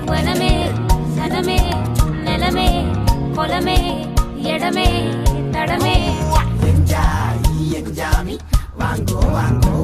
వనమే సనమే నెలమే కొలమే ఎడమే తడమే enjoy ఎంజామి వాంగో వాంగో